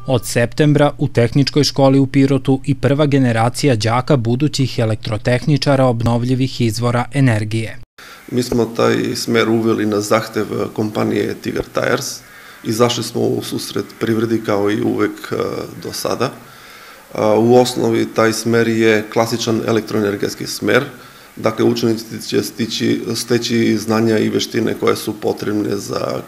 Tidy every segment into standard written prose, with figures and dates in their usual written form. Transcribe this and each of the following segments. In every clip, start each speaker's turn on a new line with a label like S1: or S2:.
S1: Od septembra u Tehničkoj školi u Pirotu i prva generacija đaka budućih elektrotehničara obnovljivih izvora energije.
S2: Mi smo taj smer uveli na zahtev kompanije Tigar Tires. Izašli smo u susret privredi kao i uvek do sada. U osnovi taj smer je klasičan elektroenergetski smer. Dakle, učenici će steći znanja i veštine koje su potrebne za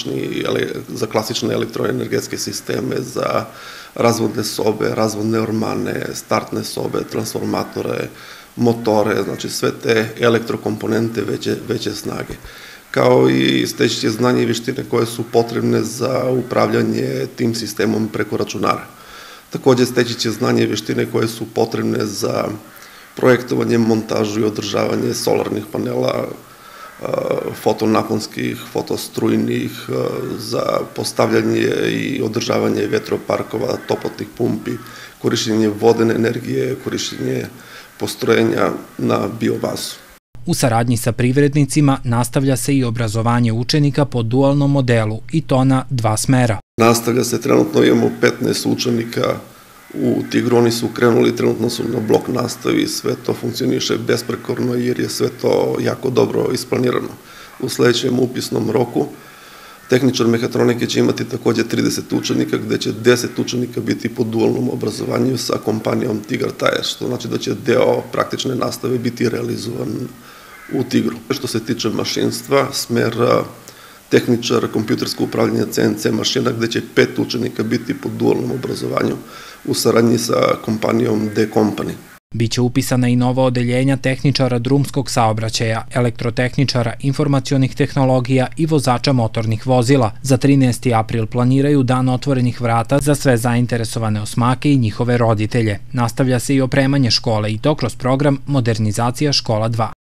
S2: klasične elektroenergetske sisteme, za razvodne sobe, razvodne ormane, startne sobe, transformatore, motore, znači sve te elektrokomponente veće snage. Kao i steći će znanje i veštine koje su potrebne za upravljanje tim sistemom preko računara. Takođe, steći će znanje i veštine koje su potrebne za projektovanje, montažu i održavanje solarnih panela, fotonaponskih, fotostrujnih, za postavljanje i održavanje vetroparkova, toplotnih pumpi, korišćenje vodene energije, korišćenje postrojenja na biomasu.
S1: U saradnji sa privrednicima nastavlja se i obrazovanje učenika po dualnom modelu, i to na 2 smera.
S2: Nastavlja se, trenutno imamo 15 učenika u Tigru, oni su krenuli, trenutno su na blok nastavi, sve to funkcioniše besprekorno jer je sve to jako dobro isplanirano. U sledećem upisnom roku tehničar mehatronike će imati takođe 30 učenika, gde će 10 učenika biti po dualnom obrazovanju sa kompanijom Tigar Tires, što znači da će deo praktične nastave biti realizovan u Tigru. Što se tiče mašinstva, smer tehničar kompjutersko upravljanje CNC mašina, gde će 5 učenika biti po dualnom obrazovanju u saradnji sa kompanijom D-Company.
S1: Biće upisana i nova odeljenja tehničara drumskog saobraćaja, elektrotehničara informacionih tehnologija i vozača motornih vozila. Za 13. april planiraju dan otvorenih vrata za sve zainteresovane osmake i njihove roditelje. Nastavlja se i opremanje škole, i to kroz program Modernizacija škola 2.